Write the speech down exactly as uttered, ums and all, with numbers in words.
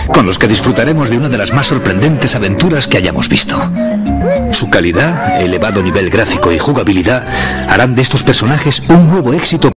con los que disfrutaremos de una de las más sorprendentes aventuras que hayamos visto. Su calidad, elevado nivel gráfico y jugabilidad harán de estos personajes un nuevo éxito